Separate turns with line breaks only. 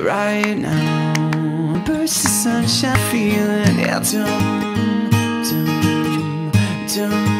right now. Burst of sunshine, feeling it. Dum, dum, dum.